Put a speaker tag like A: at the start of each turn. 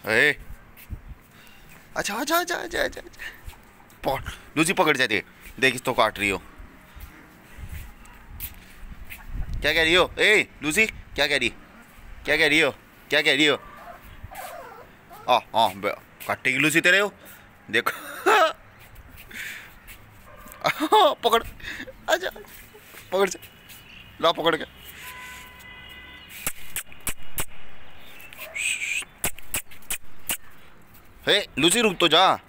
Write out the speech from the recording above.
A: ए, अच्छा अच्छा अच्छा अच्छा अच्छा पकड़ लूसी, पकड़ जाती। देख इसको काट रही हो। क्या कह रही हो ए लूसी? क्या कह रही, क्या कह रही हो, क्या कह रही हो? हाँ काटेगी लूसी तेरे हो, देखो। पकड़, अच्छा पकड़ से, ला पकड़ के। हे लूसी रुक तो जा।